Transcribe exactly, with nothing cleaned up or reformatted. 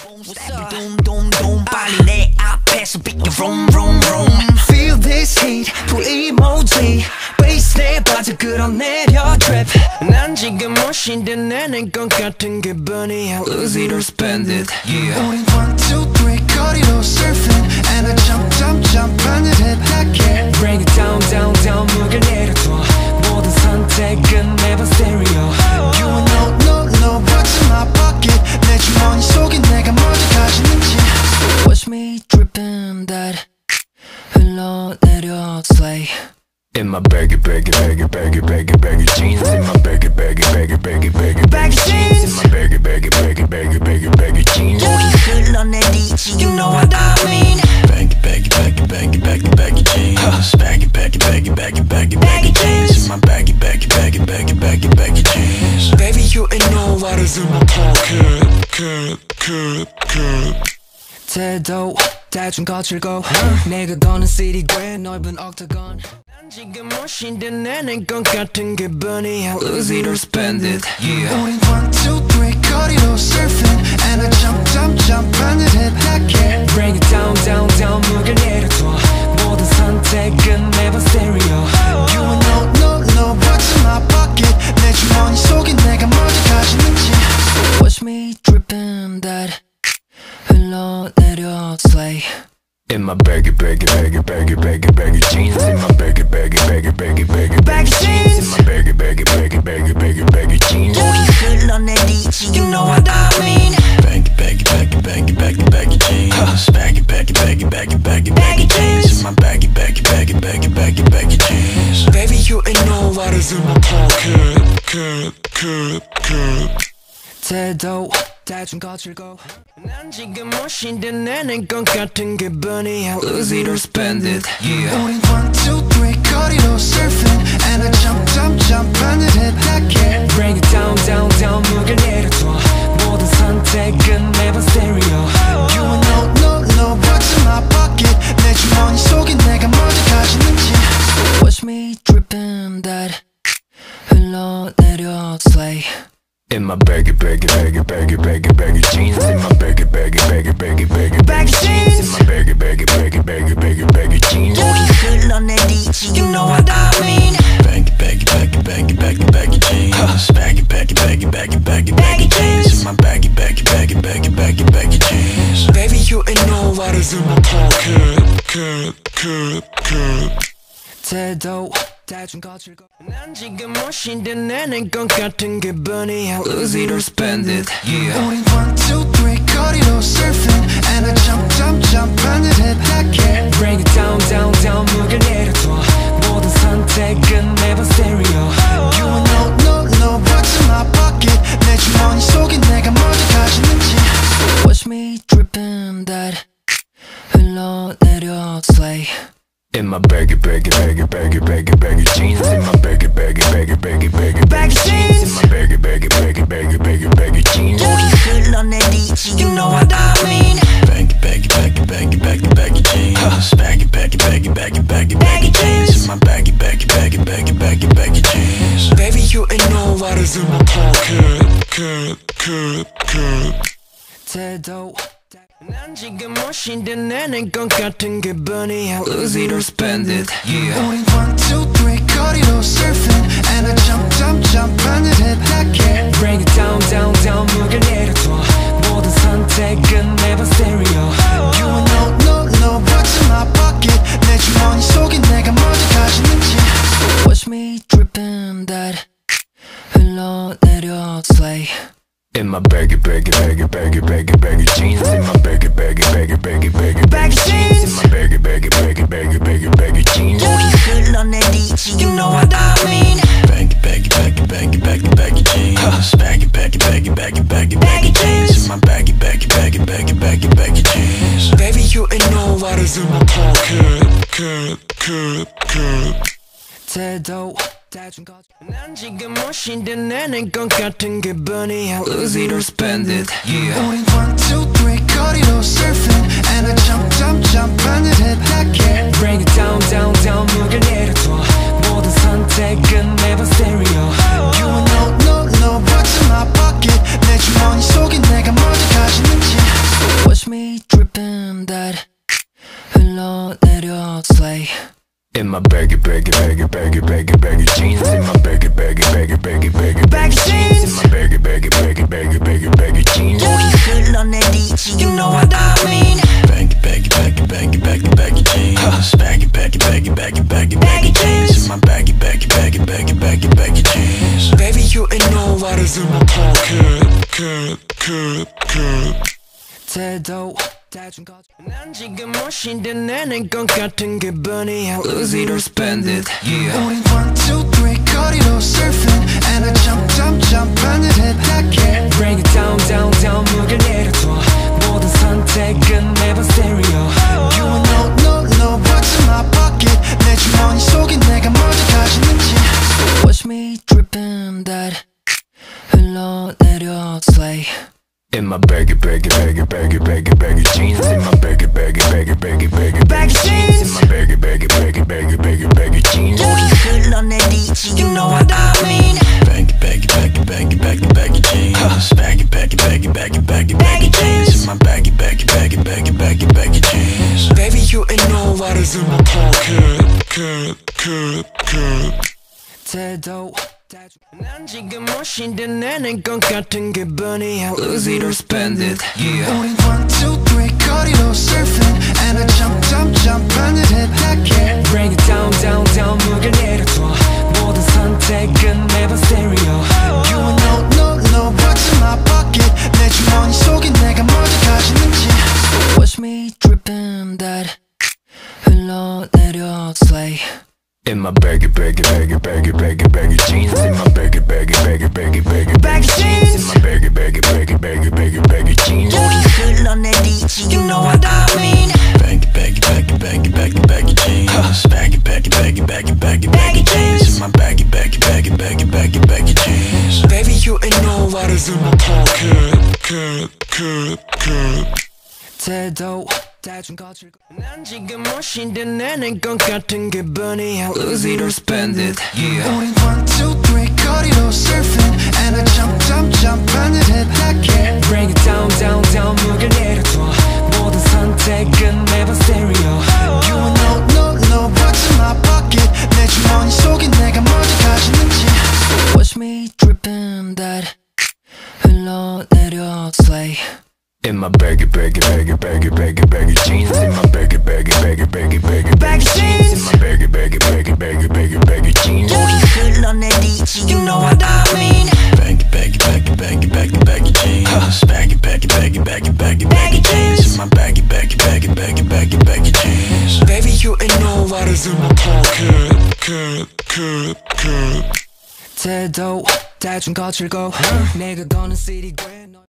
What's up? 둠둠둠 빨리 내 앞에서 비켜 vroom vroom vroom. Feel this heat full emoji. Bass 내 빠져 끌어내려 trip. 난 지금 멋인데 내는 것 같은 기분이 I'll lose it or spend it. Yeah. 우린 one two three 거리로 surfing and I jump jump jump 하늘에 닿게. Bring it down down down 무게 내려둬. 모든 선택은 매번 stereo. You know no no what's in my pocket. 내 주머니 속에 내가 뭘 가지는지. So watch me dripping that 흘러내려 slay. In my baggy, baggy, baggy, baggy, baggy, baggy jeans. In my baggy, baggy, baggy, baggy, baggy, baggy jeans. In my baggy, baggy, baggy, baggy, baggy, baggy jeans. 우리 흘러내리지, you know what I mean. Baggy, baggy, baggy, baggy, baggy, baggy jeans. Baggy, baggy, baggy, baggy, baggy, baggy jeans. In my baggy, baggy, baggy, baggy, baggy, baggy jeans. Baby, you ain't know what is in my pocket. Cut, cut, cut. 태도 대충 거칠고 내가 거는 시티 꽤 넓은 octagon. 난 지금 멋인데 내는 것 같은 기분이 I'll lose it or spend it. Yeah. 우린 one two three 거리로 surfing and I jump jump jump 하늘에 닿게. Bring it down down down 무게 내려둬. 모든 선택은 매번 stereo. You know no no what's in my pocket. 내 주머니 속에 내가 뭘 가지는지. So watch me dripping that 흘러내려 slay. In my baggy, baggy, baggy, baggy, baggy, baggy jeans. In my baggy, baggy, baggy, baggy, baggy, baggy jeans. In my baggy, baggy, baggy, baggy, baggy, baggy jeans. 우리 흘러내리지, you know what I mean. Baggy, baggy, baggy, baggy, baggy, baggy jeans. Baggy, baggy, baggy, baggy, baggy, baggy jeans. In my baggy, baggy, baggy, baggy, baggy, baggy jeans. Baby, you ain't know what is in my pocket. Cut, cut, cut. 태도 대충 거칠고 난 지금 멋인데 내는 것 같은 기분이 I'll lose it or spend it. Yeah. 우린 one two three 거리로 surfing and I jump jump jump 하늘에 닿게. Bring it down down down 무게 내려둬. 모든 선택은 매번 stereo. You know no no what's in my pocket. 내 주머니 속에 내가 뭘 가지는지. So watch me dripping that 흘러내려 slay. In my baggy, baggy, baggy, baggy, baggy, baggy jeans. In my baggy, baggy, baggy, baggy, baggy, baggy jeans. In my baggy, baggy, baggy, baggy, baggy, baggy jeans. 우리 흘러내리지, you know what I mean. Baggy, baggy, baggy, baggy, baggy, baggy jeans. Baggy, baggy, baggy, baggy, baggy, baggy jeans. In my baggy, baggy, baggy, baggy, baggy, baggy jeans. Baby, you ain't know what is in my pocket. Cut, cut, cut. 태도 대충 거칠고 난 지금 멋인데 내는 것 같은 기분이 I'll lose it or spend it. Yeah. 우린 one two three 거리로 surfing and I jump jump jump 하늘에 닿게. Bring it down down down 무게 내려둬. 모든 선택은 매번 stereo. You know no no what's in my pocket. 내 주머니 속에 내가 뭘 가지는지. So watch me dripping that 흘러내려 slay. In my baggy, baggy, baggy, baggy, baggy, baggy jeans. In my baggy, baggy, baggy, baggy, baggy, baggy jeans. In my baggy, baggy, baggy, baggy, baggy, baggy jeans. 우리 흘러내리지, you know what I mean. Baggy, baggy, baggy, baggy, baggy, baggy jeans. Baggy, baggy, baggy, baggy, baggy, baggy jeans. In my baggy, baggy, baggy, baggy, baggy, baggy jeans. Baby, you ain't know what is in my pocket. Cut, cut, cut. 태도 난 지금 멋인데 내는 것 같은 기분이 I'll lose it or spend it. Yeah. 우린 one two three 거리로 surfing and I jump jump jump 하늘에 닿게. Bring it down down down 무게 내려둬. 모든 선택은 매번 stereo. You know no no what's in my pocket. 내 주머니 속에 내가 뭘 가지는지. So watch me dripping that 흘러내려 slay. In my baggy, baggy, baggy, baggy, baggy, baggy jeans. In my baggy, baggy, baggy, baggy, baggy, baggy jeans. In my baggy, baggy, baggy, baggy, baggy, baggy jeans. 우리 흘러내리지, you know what I mean. Baggy, baggy, baggy, baggy, baggy, baggy jeans. Baggy, baggy, baggy, baggy, baggy, baggy jeans. In my baggy, baggy, baggy, baggy, baggy, baggy jeans. Baby, you ain't know what is in my pocket. Cut, cut, cut. 태도 대충 거칠고 난 지금 멋인데 내는 것 같은 기분이 I'll lose it or spend it. Yeah. 우린 one two three 거리로 surfing and I jump jump jump 하늘에 닿게. Bring it down down down 무게 내려둬. 모든 선택은 매번 stereo. You know no no what's in my pocket. 내 주머니 속에 내가 뭘 가지는지. watch me dripping that 흘러내려 slay in my baggy, baggy, baggy, baggy, baggy, baggy jeans. In my baggy, baggy, baggy, baggy, baggy, baggy jeans. In my baggy, baggy, baggy, baggy, baggy, baggy jeans. You know what I mean? Baggy, baggy, baggy, baggy, baggy, baggy jeans. Baggy, baggy, baggy, baggy, baggy, baggy jeans. In my baggy, baggy, baggy, baggy, baggy, baggy jeans. Baby, you ain't know what is in my pocket. Kid, kid, kid. 태도 난 지금 멋인데 내는 것 같은 기분이야. Lose it or spend it, yeah. 우린 one, two, three 거리로 surfing And I jump, jump, jump 하늘에 닿게 Bring it down, down, down 무게 내려둬 모든 선택은 매번 stereo You know, no, no, what's in my pocket 내 주머니 속에 내가 먼저 가지는지 So watch me dripping that 흘러내려 slay in my baggy, baggy, baggy, baggy, baggy, baggy jeans. In my baggy, baggy, baggy, baggy, baggy, baggy jeans. In my baggy, baggy, baggy, baggy, baggy, baggy jeans. You know what I mean? Baggy, baggy, baggy, baggy, baggy, baggy jeans. Baggy, baggy, baggy, baggy, baggy, baggy jeans. In my baggy, baggy, baggy, baggy, baggy, baggy jeans. Baby, you ain't know what is in my pocket. Kid, kid, kid. 태도 난 지금 멋인데 내는 것 같은 기분이야. Lose it or spend it, yeah. 우린 one, two, three 거리로 surfing And I jump, jump, jump 하늘에 닿게 Bring it down, down, down 무게 내려둬 모든 선택은 매번 stereo You know, no, no, what's in my pocket 내 주머니 속에 내가 먼저 가지는지 So watch me dripping that 흘러내려 slay in my baggy, baggy, baggy, baggy, baggy, baggy jeans. In my baggy, baggy, baggy, baggy, baggy, baggy jeans. In my baggy, baggy, baggy, baggy, baggy, baggy jeans. You know what I mean? Baggy, baggy, baggy, baggy, baggy, baggy jeans. Baggy, baggy, baggy, baggy, baggy, baggy jeans. In my baggy, baggy, baggy, baggy, baggy, baggy jeans. Baby, you ain't know what is in my pocket. Kid, kid, kid. 태도 난 지금 멋인데 내는 것 같은 기분이야. Lose it or spend it, yeah. 우린 one, two, three 거리로 surfing And I jump, jump, jump 하늘에 닿게 Bring it down, down, down 무게 내려둬 모든 선택은 매번 stereo You know, no, no, what's in my pocket 내 주머니 속에 내가 먼저 가지는지 So watch me dripping that 흘러내려 slay in my baggy, baggy, baggy, baggy, baggy, baggy jeans. In my baggy, baggy, baggy, baggy, baggy, baggy jeans. In my baggy, baggy, baggy, baggy, baggy, baggy jeans. You know what I mean? Baggy, baggy, baggy, baggy, baggy, baggy jeans. Baggy, baggy, baggy, baggy, baggy, baggy jeans. In my baggy, baggy, baggy, baggy, baggy, baggy jeans. Baby, you ain't know what is in my pocket. Kid, kid, kid. 태도 대충 거칠고 내가 거는 city